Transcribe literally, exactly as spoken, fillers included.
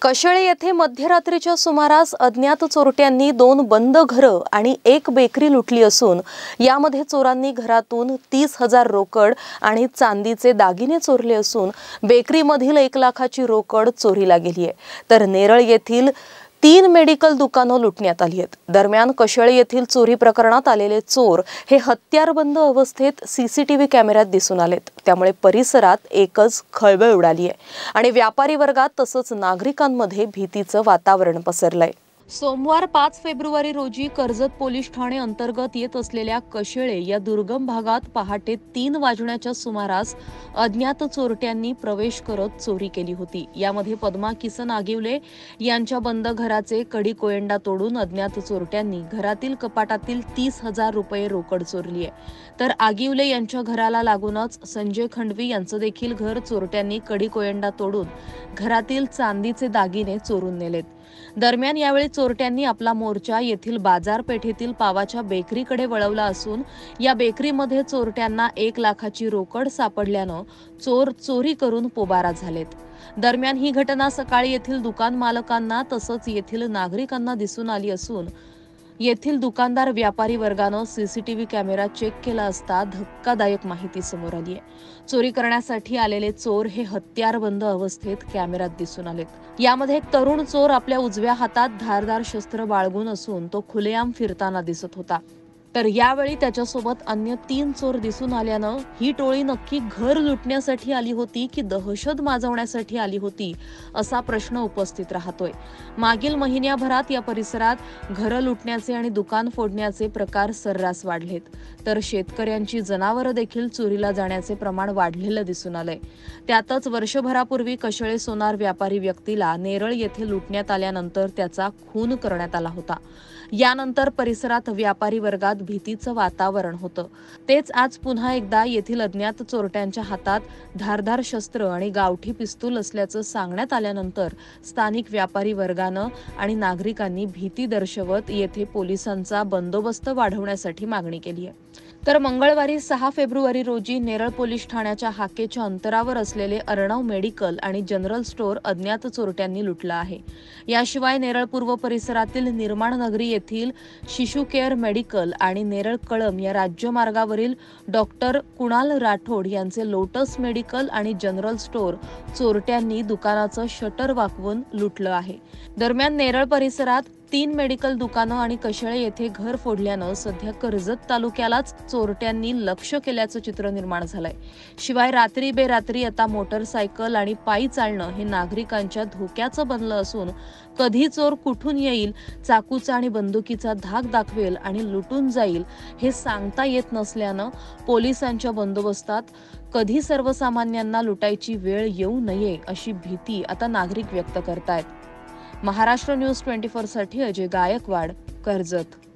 कशेळे येथे मध्यरात्रीच्या सुमारास अज्ञात चोरट्यांनी दोन बंद घरं आणि एक बेकरी लुटली असून यामध्ये चोरांनी घरातून तीस हजार रोकड आणि चांदीचे दागिने चोरले असून बेकरीमधील एक लाखाची रोकड चोरीला गेली आहे। तर नेरळ येथील तीन मेडिकल दुकानं लुटण्यात आली आहेत। दरम्यान कशेळे येथील चोरी प्रकरणात आलेले चोर हे हत्यारबंद अवस्थेत सीसीटीव्ही कॅमेऱ्यात दिसून आलेत। त्यामुळे परिसरात एकच खळबळ उडाली आहे आणि व्यापारी वर्गात तसंच नागरिकांमध्ये भीतीचं वातावरण पसरलंय। सोमवार पाच फेब्रुवारी रोजी कर्जत पोलीस ठाणे अंतर्गत येत असलेल्या कशेळे या दुर्गम भागात पहाटे तीन वाजण्याच्या सुमारास अज्ञात चोरट्यांनी प्रवेश करत चोरी केली होती। यामध्ये पद्मा किसन आगिवले यांच्या बंद घराचे कडी कोयंडा तोडून अज्ञात चोरट्यांनी घरातील कपाटातील तीस हजार रुपये रोकड चोरली आहे। तर आगिवले यांच्या घराला लागूनच संजय खंडवी यांचं देखील घर चोरट्यांनी कडी कोयंडा तोडून घरातील चांदीचे दागिने चोरून नेलेत। दरम्यान यावेळी चोरट्यांनी आपला मोर्चा येथील बाजारपेठेतील पावाच्या बेकरीकडे वळवला असून या बेकरीमध्ये चोरट्यांना एक लाखाची रोकड सापडल्यानं चोर चोरी करून पोबारा झालेत। दरम्यान ही घटना सकाळी येथील दुकान मालकांना तसंच येथील नागरिकांना दिसून आली असून येथील दुकानदार व्यापारी वर्गानं सीसीटीव्ही कॅमेरा चेक केला असता धक्कादायक माहिती समोर आली आहे। चोरी करण्यासाठी आलेले चोर हे हत्यारबंद अवस्थेत कॅमेऱ्यात दिसून आलेत। यामध्ये एक तरुण चोर आपल्या उजव्या हातात धारदार शस्त्र बाळगून असून तो खुलेआम फिरताना दिसत होता। तर यावेळी त्याच्यासोबत अन्य तीन चोर दिसून आल्यानं ही टोळी नक्की घर लुटण्यासाठी आली होती की दहशत माजवण्यासाठी आली होती असा प्रश्न उपस्थित राहतोय। मागील महिन्याभरात या परिसरात घरं लुटण्याचे आणि दुकान फोडण्याचे प्रकार सर्रास वाढलेत। तर शेतकऱ्यांची जनावरं देखील चोरीला जाण्याचे प्रमाण वाढलेलं दिसून आलंय। त्यातच वर्षभरापूर्वी कशेळे सोनार व्यापारी व्यक्तीला नेरळ येथे लुटण्यात आल्यानंतर त्याचा खून करण्यात आला होता। यानंतर परिसरात व्यापारी वर्गात भीतीचं वातावरण होतं। तेच आज पुन्हा एकदा येथील अज्ञात चोरट्यांच्या हातात धारदार शस्त्र आणि गावठी पिस्तूल असल्याचं सांगण्यात आल्यानंतर स्थानिक व्यापारी वर्गानं आणि नागरिकांनी भीती दर्शवत येथे पोलिसांचा बंदोबस्त वाढवण्यासाठी मागणी केली आहे। तर मंगळवारी सहा फेब्रुवारी रोजी नेरळ पोलीस ठाण्याच्या हाकेच्या अंतरावर असलेले अर्णव मेडिकल आणि जनरल स्टोअर अज्ञात चोरट्यांनी लुटलं आहे। याशिवाय नेरळ पूर्व परिसरातील निर्माण नगरी येथील शिशु केअर मेडिकल आणि नेरळ कळम या राज्यमार्गावरील डॉक्टर कुणाल राठोड यांचे लोटस मेडिकल आणि जनरल स्टोअर चोरट्यांनी दुकानाचं शटर वाकवून लुटलं आहे। दरम्यान नेरळ परिसरात तीन मेडिकल दुकानं आणि कशेळे येथे घर फोडल्यानं सध्या कर्जत तालुक्यालाच चोरट्यांनी लक्ष केल्याचं चित्र निर्माण झालंय। शिवाय रात्री बेरात्री आता मोटरसायकल आणि पायी चालणं हे नागरिकांच्या धोक्याचं बनलं असून कधी चोर कुठून येईल, चाकूचा आणि बंदुकीचा धाक दाखवेल आणि लुटून जाईल हे सांगता येत नसल्यानं पोलिसांच्या बंदोबस्तात कधी सर्वसामान्यांना लुटायची वेळ येऊ नये अशी भीती आता नागरिक व्यक्त करतायत। महाराष्ट्र न्यूज ट्वेंटी फोर साठी अजय गायकवाड, कर्जत।